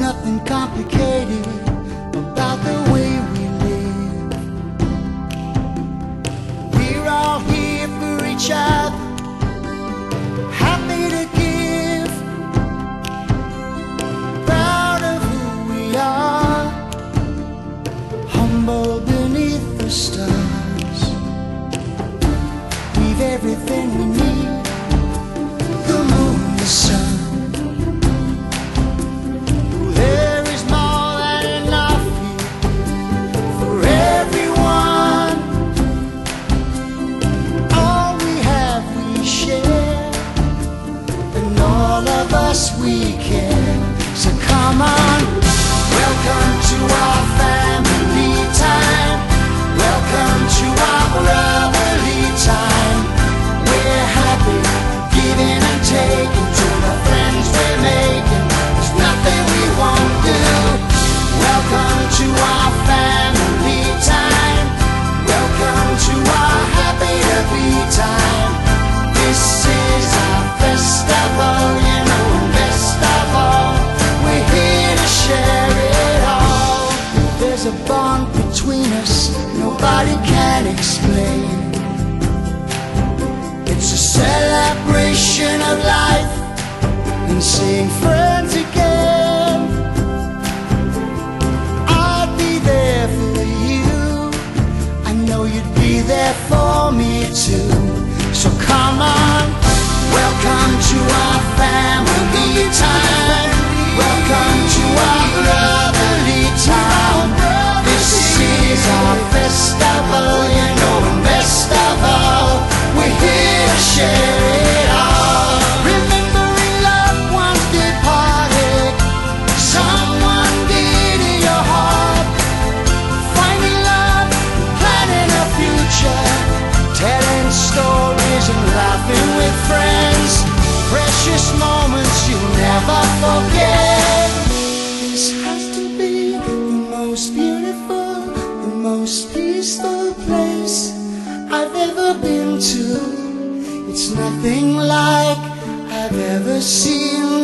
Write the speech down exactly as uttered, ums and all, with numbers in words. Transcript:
nothing complicated about the way we live. We're all here for each other, happy to give, proud of who we are, humble beneath the stars. We've everything we need, the moon, the sun. We care, so come on. Welcome to our family time. Welcome to our brotherly time. We're happy, giving and taking to the friends we're making. There's nothing we won't do. Welcome to our family time. Welcome to our happy to be time. This is our festival, you know. There's a bond between us nobody can explain. It's a celebration of life and seeing friends again. I'd be there for you, I know you'd be there for me too. So come on, welcome to our family time. Welcome to our brotherly time. This is our festival, you know, and best of all, we're here to share it all. Remembering loved ones departed, someone dear to your heart. Finding love, planning a future, telling stories and laughing with friends. Precious moments you'll never forget. This has to be the most beautiful, the most peaceful place I've ever been to. It's nothing like I've ever seen